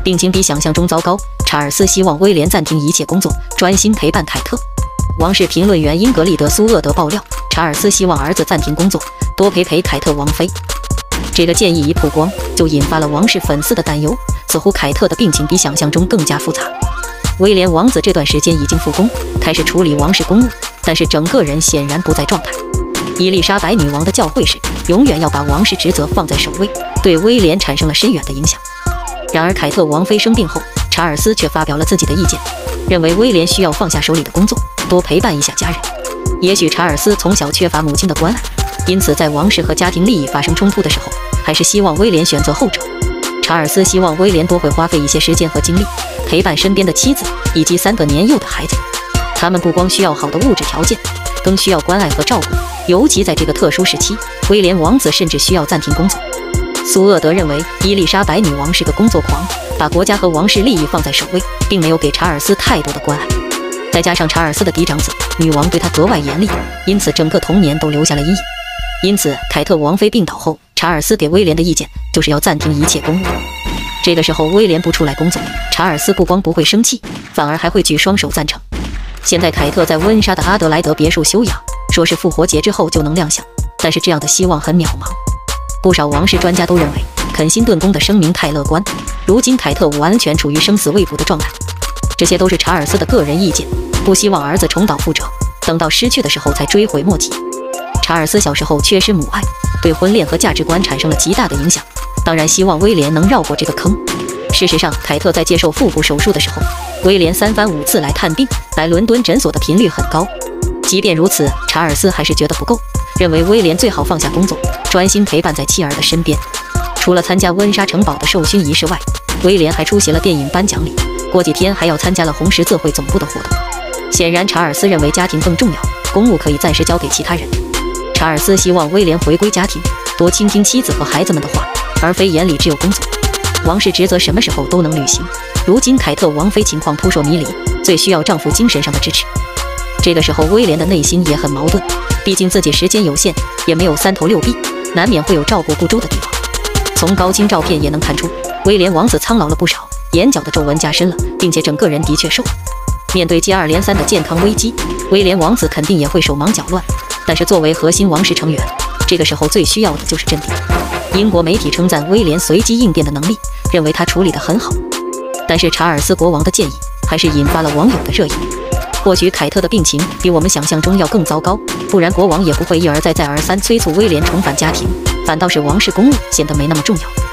病情比想象中糟糕。查尔斯希望威廉暂停一切工作，专心陪伴凯特。王室评论员英格丽德·苏厄德爆料，查尔斯希望儿子暂停工作，多陪陪凯特王妃。这个建议一曝光，就引发了王室粉丝的担忧，似乎凯特的病情比想象中更加复杂。威廉王子这段时间已经复工，开始处理王室公务，但是整个人显然不在状态。伊丽莎白女王的教诲是，永远要把王室职责放在首位，对威廉产生了深远的影响。然而凯特王妃生病后，查尔斯却发表了自己的意见，认为威廉需要放下手里的工作，多陪伴一下家人。也许查尔斯从小缺乏母亲的关爱，因此在王室和家庭利益发生冲突的时候，还是希望威廉选择后者。查尔斯希望威廉多会花费一些时间和精力，陪伴身边的妻子以及3个年幼的孩子。他们不光需要好的物质条件，更需要关爱和照顾。尤其在这个特殊时期，威廉王子甚至需要暂停工作。苏厄德认为伊丽莎白女王是个工作狂，把国家和王室利益放在首位，并没有给查尔斯太多的关爱。再加上查尔斯的嫡长子，女王对他格外严厉，因此整个童年都留下了阴影。因此凯特王妃病倒后，查尔斯给威廉的意见就是要暂停一切公务。这个时候威廉不出来工作，查尔斯不光不会生气，反而还会举双手赞成。现在凯特在温莎的阿德莱德别墅休养，说是复活节之后就能亮相，但是这样的希望很渺茫。不少王室专家都认为肯辛顿宫的声明太乐观，如今凯特完全处于生死未卜的状态。这些都是查尔斯的个人意见，不希望儿子重蹈覆辙，等到失去的时候才追悔莫及。查尔斯小时候缺失母爱，对婚恋和价值观产生了极大的影响，当然希望威廉能绕过这个坑。事实上，凯特在接受腹部手术的时候，威廉3番5次来探病，来伦敦诊所的频率很高。即便如此，查尔斯还是觉得不够，认为威廉最好放下工作，专心陪伴在妻儿的身边。除了参加温莎城堡的授勋仪式外，威廉还出席了电影颁奖礼，过几天还要参加了红十字会总部的活动。显然查尔斯认为家庭更重要，公务可以暂时交给其他人。查尔斯希望威廉回归家庭，多倾听妻子和孩子们的话，而非眼里只有工作。王室职责什么时候都能履行，如今凯特王妃情况扑朔迷离，最需要丈夫精神上的支持。这个时候威廉的内心也很矛盾，毕竟自己时间有限，也没有3头6臂，难免会有照顾不周的地方。从高清照片也能看出，威廉王子苍老了不少，眼角的皱纹加深了，并且整个人的确瘦。面对接二连三的健康危机，威廉王子肯定也会手忙脚乱，但是作为核心王室成员，这个时候最需要的就是镇定。英国媒体称赞威廉随机应变的能力，认为他处理得很好。但是查尔斯国王的建议还是引发了网友的热议。或许凯特的病情比我们想象中要更糟糕，不然国王也不会一而再再而三催促威廉重返家庭，反倒是王室公务显得没那么重要。